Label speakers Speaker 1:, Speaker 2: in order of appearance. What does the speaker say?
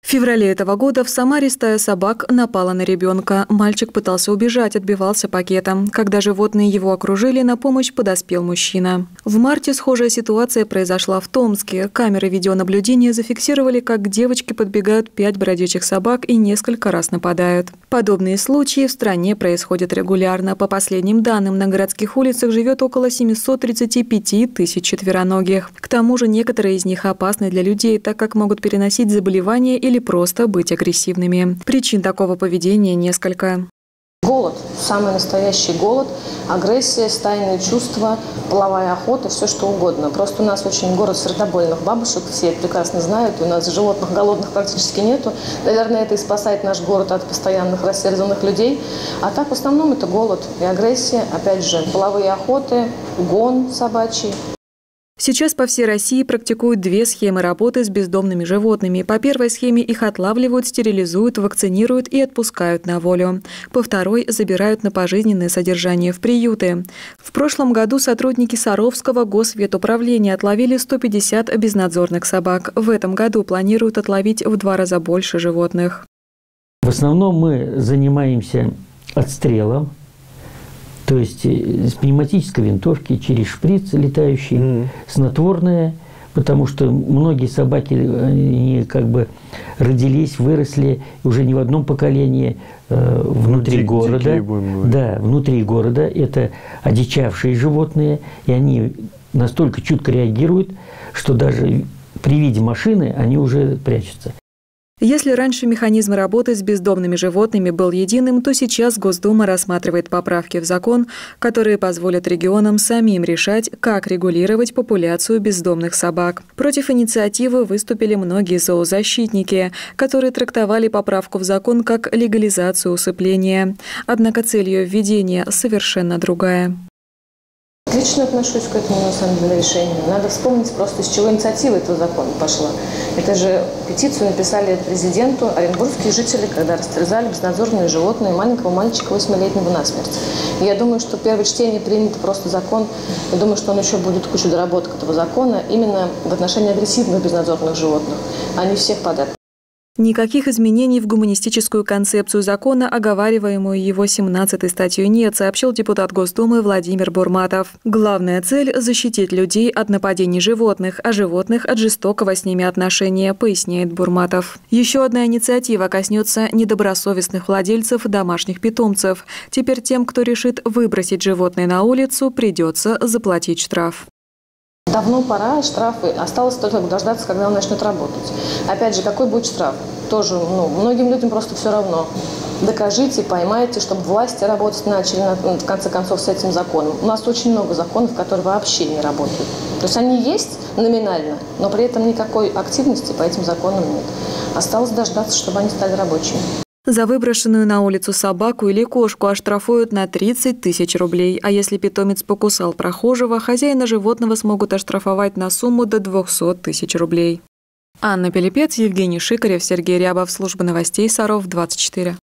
Speaker 1: В феврале этого года в Самаре стая собак напала на ребенка. Мальчик пытался убежать, отбивался пакетом. Когда животные его окружили, на помощь подоспел мужчина. В марте схожая ситуация произошла в Томске. Камеры видеонаблюдения зафиксировали, как к девочке подбегают 5 бродячих собак и несколько раз нападают. Подобные случаи в стране происходят регулярно. По последним данным, на городских улицах живет около 735 тысяч четвероногих. К тому же некоторые из них опасны для людей, так как могут переносить заболевания или просто быть агрессивными. Причин такого поведения несколько.
Speaker 2: Голод, самый настоящий голод, агрессия, стайные чувства, половая охота, все что угодно. Просто у нас очень город сердобольных бабушек, все это прекрасно знают, у нас животных голодных практически нету. Наверное, это и спасает наш город от постоянных рассерденных людей. А так в основном это голод и агрессия, опять же, половые охоты, гон собачий.
Speaker 1: Сейчас по всей России практикуют 2 схемы работы с бездомными животными. По первой схеме их отлавливают, стерилизуют, вакцинируют и отпускают на волю. По второй забирают на пожизненное содержание в приюты. В прошлом году сотрудники Саровского госветуправления отловили 150 безнадзорных собак. В этом году планируют отловить в 2 раза больше животных.
Speaker 3: В основном мы занимаемся отстрелом. То есть с пневматической винтовки, через шприц летающий, снотворное, потому что многие собаки они как бы родились, выросли уже не в одном поколении внутри города. Да, внутри города. Это одичавшие животные, и они настолько чутко реагируют, что даже при виде машины они уже прячутся.
Speaker 1: Если раньше механизм работы с бездомными животными был единым, то сейчас Госдума рассматривает поправки в закон, которые позволят регионам самим решать, как регулировать популяцию бездомных собак. Против инициативы выступили многие зоозащитники, которые трактовали поправку в закон как легализацию усыпления. Однако цель ее введения совершенно другая.
Speaker 2: Лично отношусь к этому, на самом деле, решению. Надо вспомнить просто, с чего инициатива этого закона пошла. Это же петицию написали президенту оренбургские жители, когда растерзали безнадзорные животные маленького мальчика 8-летнего насмерть. И я думаю, что первое чтение принято просто закон. Я думаю, что он еще будет куча доработок этого закона именно в отношении агрессивных безнадзорных животных, а не всех подряд.
Speaker 1: Никаких изменений в гуманистическую концепцию закона, оговариваемую его 17-й статьей, нет, сообщил депутат Госдумы Владимир Бурматов. Главная цель – защитить людей от нападений животных, а животных от жестокого с ними отношения, поясняет Бурматов. Еще одна инициатива коснется недобросовестных владельцев домашних питомцев. Теперь тем, кто решит выбросить животное на улицу, придется заплатить штраф.
Speaker 2: Давно пора, штрафы. Осталось только дождаться, когда он начнет работать. Опять же, какой будет штраф? Тоже, многим людям просто все равно. Докажите, поймайте, чтобы власти работать начали, в конце концов, с этим законом. У нас очень много законов, которые вообще не работают. То есть они есть номинально, но при этом никакой активности по этим законам нет. Осталось дождаться, чтобы они стали рабочими.
Speaker 1: За выброшенную на улицу собаку или кошку оштрафуют на 30 тысяч рублей. А если питомец покусал прохожего, хозяина животного смогут оштрафовать на сумму до 200 тысяч рублей. Анна Пилипец, Евгений Шикарев, Сергей Рябов. Служба новостей Саров 24.